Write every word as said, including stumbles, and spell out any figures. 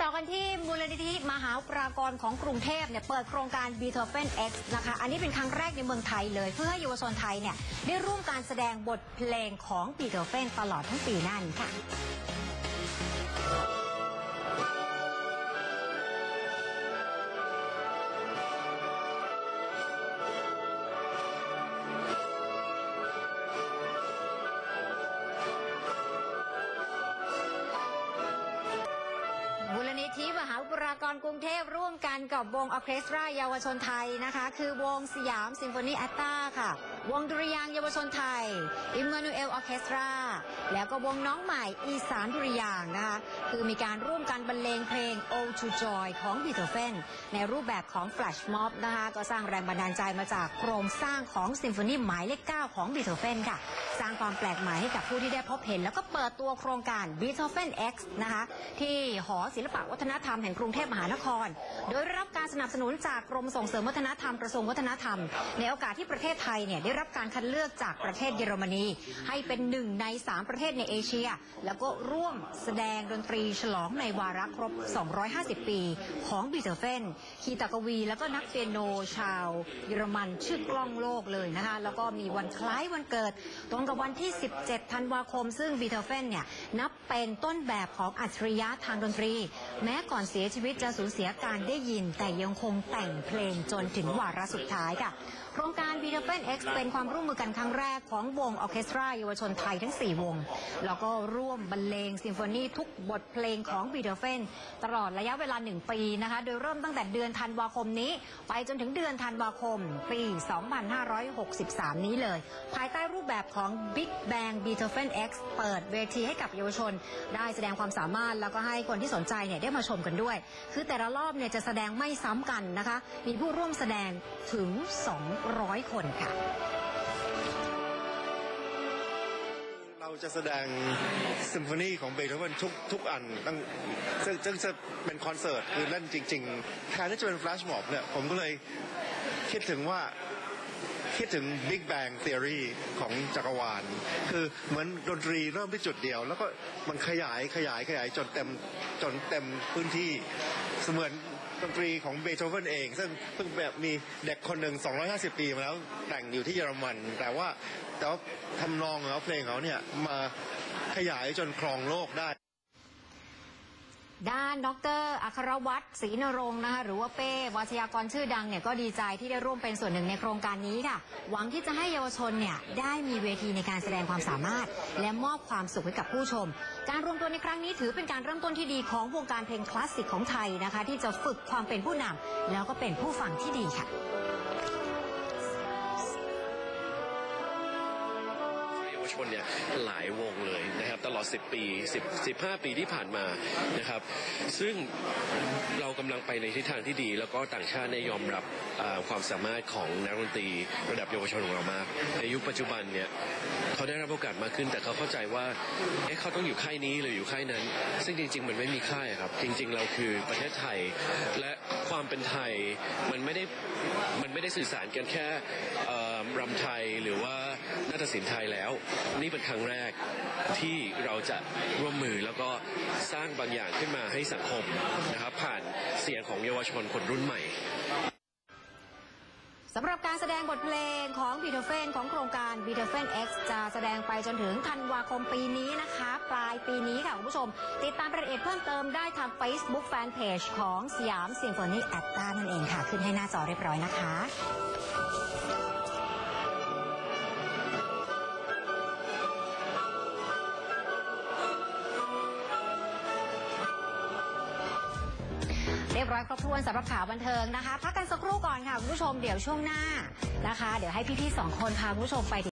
ต่อกันที่มูลนิธิมหาปรากรของกรุงเทพเนี่ยเปิดโครงการ Beethoven X นะคะอันนี้เป็นครั้งแรกในเมืองไทยเลยเพื่อให้เยาวชนไทยเนี่ยได้ร่วมการแสดงบทเพลงของ Beethoven ตลอดทั้งปีหน้านี้ค่ะมูลนิธิมหาปรากรกรุงเทพร่วมกันกับวงออร์เคสตราเยาวชนไทยนะคะคือวงสยามซิมโฟนีแอตตาค่ะวงดุริยางค์เยาวชนไทยอิมมานูเอลออร์เคสตราแล้วก็วงน้องใหม่อีสานดุริยางค์นะคะคือมีการร่วมกันบรรเลงเพลง Ode to Joy ของบีโธเฟนในรูปแบบของแฟลชม็อบนะคะก็สร้างแรงบันดาลใจมาจากโครงสร้างของซิมโฟนีหมายเลขเก้าของบีโธเฟนค่ะสร้างความแปลกใหม่ให้กับผู้ที่ได้พบเห็นแล้วก็เปิดตัวโครงการ Beethoven X นะคะที่หอศิลปวัฒนธรรมแห่งกรุงเทพมหานครโดยรับการสนับสนุนจากกรมส่งเสริมวัฒนธรรมกระทรวงวัฒนธรรมในโอกาสที่ประเทศไทยเนี่ยได้รับการคัดเลือกจากประเทศเยอรมนีให้เป็นหนึ่งในสามประเทศในเอเชียแล้วก็ร่วมแสดงดนตรีฉลองในวาระครบสองร้อยห้าสิบปีของบีโธเฟนคีตากวีแล้วก็นักเปียโนชาวเยอรมันชื่อกล้องโลกเลยนะคะแล้วก็มีวันคล้ายวันเกิดตรงกับวันที่สิบเจ็ดธันวาคมซึ่งบีโธเฟนเนี่ยนับเป็นต้นแบบของอัจฉริยะทางดนตรีแม้ก่อนเสียชีวิตจะสูญเสียการได้ยินแต่ยังคงแต่งเพลงจนถึงวาระสุดท้ายค่ะโครงการ Beethoven X เป็นความร่วมมือกันครั้งแรกของวงออร์เคสตราเยาวชนไทยทั้งสี่วงแล้วก็ร่วมบรรเลงซิมโฟนีทุกบทเพลงของ Beethoven ตลอดระยะเวลาหนึ่งปีนะคะโดยเริ่มตั้งแต่เดือนธันวาคมนี้ไปจนถึงเดือนธันวาคมปีสองพันห้าร้อยหกสิบสามนี้เลยภายใต้รูปแบบของ Big Bang Beethoven X เปิดเวทีให้กับเยาวชนได้แสดงความสามารถแล้วก็ให้คนที่สนใจเนี่ยได้มาชมกันด้วยคือแต่ละรอบเนี่ยจะแสดงไม่ซ้ำกันนะคะมีผู้ร่วมแสดงถึงสองร้อยคนค่ะเราจะแสดงซิมโฟนีของเบโธเฟนทุกทุกอันตั้งซึ่งซึ่งจะเป็นคอนเสิร์ตคือเล่นจริงๆแทนที่จะเป็นแฟลชม็อบเนี่ยผมก็เลยคิดถึงว่าคิดถึง Big Bang Theory ของจักรวาลคือเหมือนดนตรีเริ่มที่จุดเดียวแล้วก็มันขยายขยายขยายจนเต็มจนเต็มพื้นที่เสมือนดนตรีของเบโธเฟนเองซึ่งเพิ่งแบบมีเด็กคนหนึ่งสองร้อยห้าสิบปีมาแล้วแต่งอยู่ที่เยอรมันแต่ว่าแต่ว่าทำนองของเพลงเขาเนี่ยมาขยายจนครองโลกได้ด้านดร.อัครวัตรศรีนรงค์นะคะหรือว่าเป้วัชยากรชื่อดังเนี่ยก็ดีใจที่ได้ร่วมเป็นส่วนหนึ่งในโครงการนี้ค่ะหวังที่จะให้เยาวชนเนี่ยได้มีเวทีในการแสดงความสามารถและมอบความสุขให้กับผู้ชมการรวมตัวในครั้งนี้ถือเป็นการเริ่มต้นที่ดีของวงการเพลงคลาสสิกของไทยนะคะที่จะฝึกความเป็นผู้นำแล้วก็เป็นผู้ฟังที่ดีค่ะชนเนี่ยหลายวงเลยนะครับตลอดสิบปีสิบ สิบห้าปีที่ผ่านมานะครับซึ่งเรากำลังไปในทิศทางที่ดีแล้วก็ต่างชาติได้ยอมรับความสามารถของนักดนตรีระดับเยาวชนของเรามากในยุคปัจจุบันเนี่ยเขาได้รับโอกาสมากขึ้นแต่เขาเข้าใจว่าเอ๊ะเขาต้องอยู่ค่ายนี้หรืออยู่ค่ายนั้นซึ่งจริงๆมันไม่มีค่ายครับจริงๆเราคือประเทศไทยและความเป็นไทยมันไม่ได้มันไม่ได้สื่อสารกันแค่รำไทยหรือว่านาฏศิลป์ไทยแล้วนี่เป็นครั้งแรกที่เราจะร่วมมือแล้วก็สร้างบางอย่างขึ้นมาให้สังคมนะครับผ่านเสียงของเยาวชนคนรุ่นใหม่สำหรับการแสดงบทเพลงของบีโธเฟนของโครงการ Beethoven X จะแสดงไปจนถึงธันวาคมปีนี้นะคะปลายปีนี้ค่ะคุณผู้ชมติดตามรายละเอียดเพิ่มเติมได้ทาง Facebook Fanpage ของสยามซิมโฟนีแอตตานั่นเองค่ะขึ้นให้หน้าจอเรียบร้อยนะคะเรียบร้อยครบถ้วนสำหรับข่าวบันเทิงนะคะพักกันสักครู่ก่อนค่ะคุณผู้ชมเดี๋ยวช่วงหน้านะคะเดี๋ยวให้พี่ๆสองคนพาคุณผู้ชมไป